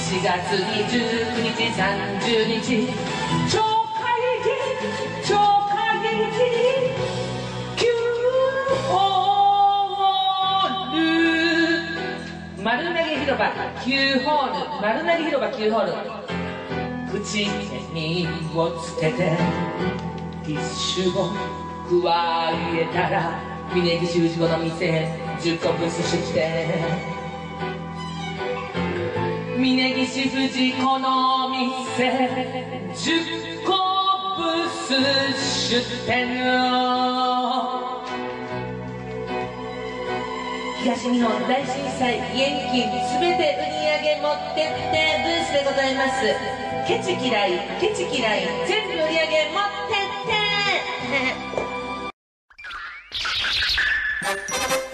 4月29日30日超会議9ホール丸投げ広場9ホール丸投げ広場9ホール口にをつけてティッシュをくわえたら峯岸氏子の店10個ブスして峯岸氏子の店10個ブス出店東日本大震災義援金すべて売り上げ持ってってブースでございますケチ嫌いケチ嫌い全部売り上げ持ってって